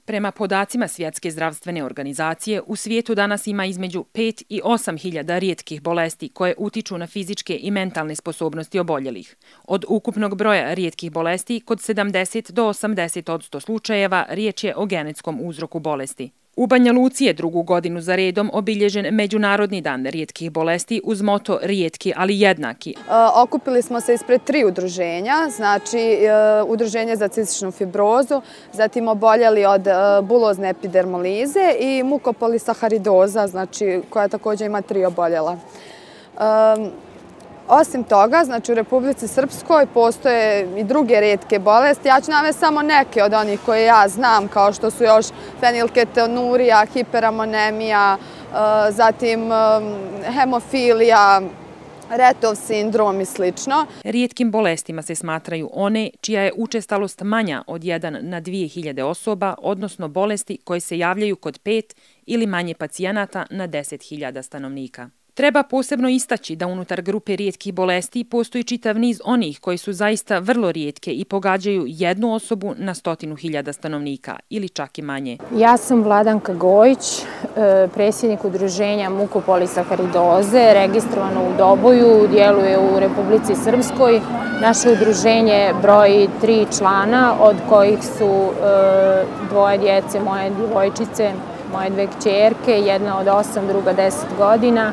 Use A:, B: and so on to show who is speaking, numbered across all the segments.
A: Prema podacima Svjetske zdravstvene organizacije, u svijetu danas ima između 5 i 8 hiljada rijetkih bolesti koje utiču na fizičke i mentalne sposobnosti oboljelih. Od ukupnog broja rijetkih bolesti, kod 70 do 80% slučajeva riječ je o genetskom uzroku bolesti. U Banja Luci je drugu godinu za redom obilježen Međunarodni dan rijetkih bolesti uz moto rijetki, ali jednaki.
B: Okupili smo se ispred 3 udruženja, znači Udruženje za cističnu fibrozu, zatim oboljeli od bulozne epidermolize i mukopolisaharidoza, znači koja također ima 3 oboljela. Osim toga, znači u Republici Srpskoj postoje i druge rijetke bolesti. Ja ću navesti samo neke od onih koje ja znam, kao što su još fenilketonurija, hiperamonemija, zatim hemofilija, Retov sindrom i sl.
A: Rijetkim bolestima se smatraju one čija je učestalost manja od 1 na 2000 osoba, odnosno bolesti koje se javljaju kod 5 ili manje pacijenata na 10.000 stanovnika. Treba posebno istaći da unutar grupe rijetkih bolesti postoji čitav niz onih koji su zaista vrlo rijetke i pogađaju 1 osobu na 100.000 stanovnika ili čak i manje.
C: Ja sam Vladanka Gojić, predsjednik udruženja mukopolisaharidoze, registrovano u Doboju, djeluje u Republici Srpskoj. Naše udruženje broji 3 člana, od kojih su 2 djece, moje djevojčice, moje 2 kćerke, jedna od 8, druga 10 godina.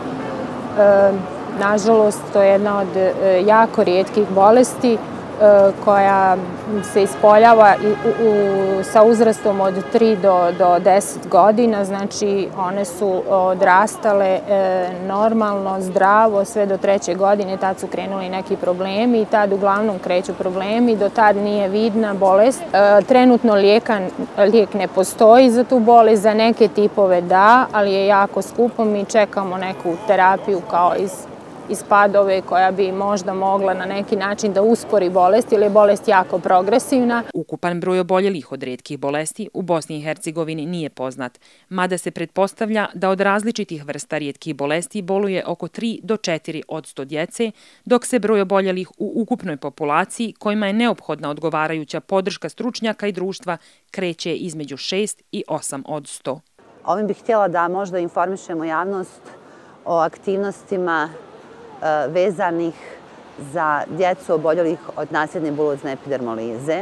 C: Nažalost, to je jedna od jako rijetkih bolesti koja se ispoljava sa uzrastom od 3 do 10 godina, znači one su odrastale normalno, zdravo, sve do 3. godine, tad su krenuli neki problemi i tad uglavnom kreću problemi, do tad nije vidna bolest. Trenutno lijek ne postoji za tu bolest, za neke tipove da, ali je jako skupo, mi čekamo neku terapiju kao iz padove koja bi možda mogla na neki način da uspori bolest ili je bolest jako progresivna.
A: Ukupan broj oboljelih od rijetkih bolesti u Bosni i Hercegovini nije poznat, mada se pretpostavlja da od različitih vrsta rijetkih bolesti boluje oko 3 do 4 od 100 djece, dok se broj oboljelih u ukupnoj populaciji, kojima je neophodna odgovarajuća podrška stručnjaka i društva, kreće između 6 i 8 od 100.
D: Ovim bih htjela da možda informišemo javnost o aktivnostima vezanih za djecu oboljelih od nasljedne bulozne epidermolize.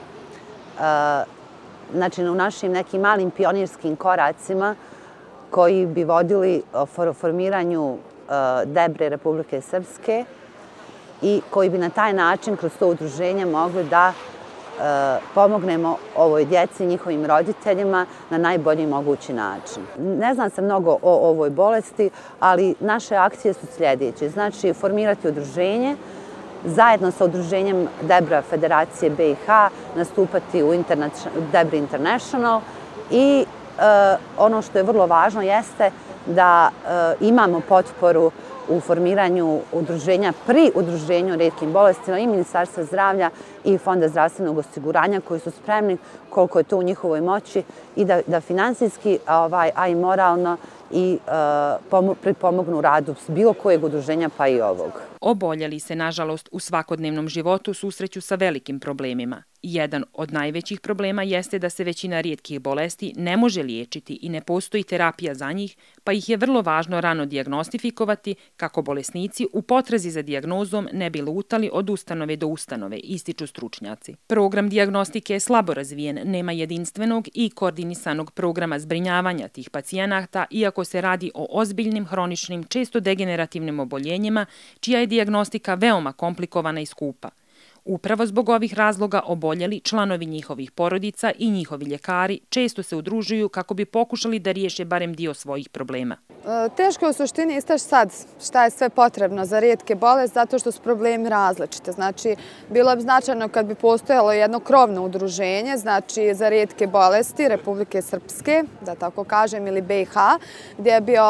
D: Znači, u našim nekim malim pionirskim koracima koji bi vodili formiranju DEBRE Republike Srpske i koji bi na taj način kroz to udruženje mogli da pomognemo ovoj djeci i njihovim roditeljima na najbolji mogući način. Ne znam se mnogo o ovoj bolesti, ali naše akcije su sljedeće. Znači, formirati udruženje, zajedno sa udruženjem DEBRA Federacije BiH, nastupati u DEBRA International i ono što je vrlo važno jeste da imamo potporu u formiranju udruženja pri udruženju rijetkim bolestima i Ministarstva zdravlja i Fonda zdravstvenog osiguranja koji su spremni koliko je to u njihovoj moći i da finansijski, a i moralno i pripomognu radu bilo kojeg udruženja pa i ovog.
A: Oboljeli se, nažalost, u svakodnevnom životu susreću sa velikim problemima. Jedan od najvećih problema jeste da se većina rijetkih bolesti ne može liječiti i ne postoji terapija za njih, pa ih je vrlo važno rano dijagnostifikovati kako bolesnici u potrazi za dijagnozom ne bi lutali od ustanove do ustanove, ističu stručnjaci. Program dijagnostike je slabo razvijen, nema jedinstvenog i koordinisanog programa zbrinjavanja tih pacijenata, iako se radi o ozbiljnim, hroničnim, često degenerativnim oboljenjima, čija je dijagnostika veoma komplikovana i skupa. Upravo zbog ovih razloga oboljeli, članovi njihovih porodica i njihovi ljekari često se udružuju kako bi pokušali da riješe barem dio svojih problema.
B: Teško je u suštini istaći sad šta je sve potrebno za rijetke bolesti, zato što su problemi različite. Znači, bilo bi značajno kad bi postojalo jedno krovno udruženje, znači za rijetke bolesti Republike Srpske, da tako kažem, ili BiH, gdje bi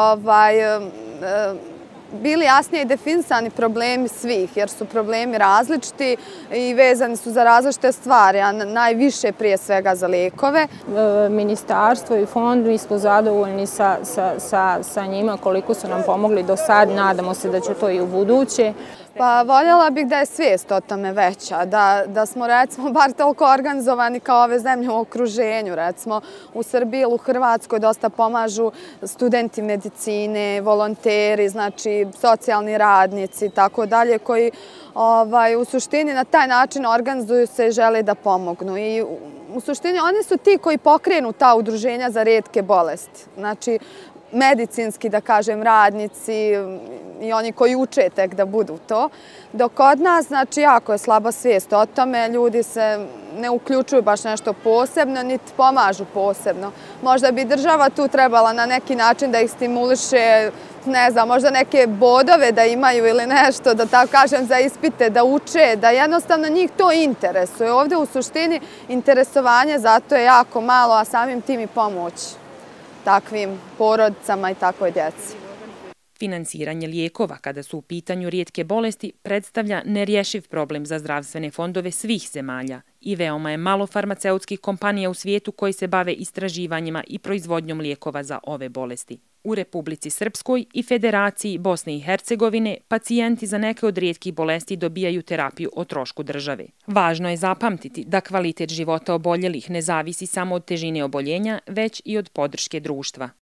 B: bili jasnije definisani problemi svih, jer su problemi različiti i vezani su za različite stvari, a najviše prije svega za lijekove.
C: Ministarstvo i fond, mi smo zadovoljni sa njima koliko su nam pomogli do sad, nadamo se da će to i u buduće.
B: Pa voljela bih da je svijest o tome veća, da smo recimo bar toliko organizovani kao ove zemlje u okruženju. Recimo u Srbiji ili u Hrvatskoj dosta pomažu studenti medicine, volonteri, znači socijalni radnici i tako dalje koji u suštini na taj način organizuju se i žele da pomognu. I u suštini oni su ti koji pokrenu ta udruženja za rijetke bolesti. Znači medicinski, da kažem, radnici i oni koji uče tek da budu to. Dok kod nas, znači, jako je slaba svijest o tome, ljudi se ne uključuju baš nešto posebno, niti pomažu posebno. Možda bi država tu trebala na neki način da ih stimuliše, ne znam, možda neke bodove da imaju ili nešto, da tako kažem, za ispite, da uče, da jednostavno njih to interesuje. Ovdje u suštini interesovanje zato je jako malo, a samim tim i pomoć takvim porodicama i takvoj djeci.
A: Finansiranje lijekova kada su u pitanju rijetke bolesti predstavlja nerješiv problem za zdravstvene fondove svih zemalja i veoma je malo farmaceutskih kompanija u svijetu koji se bave istraživanjima i proizvodnjom lijekova za ove bolesti. U Republici Srpskoj i Federaciji Bosne i Hercegovine pacijenti za neke od rijetkih bolesti dobijaju terapiju o trošku države. Važno je zapamtiti da kvalitet života oboljelih ne zavisi samo od težine oboljenja, već i od podrške društva.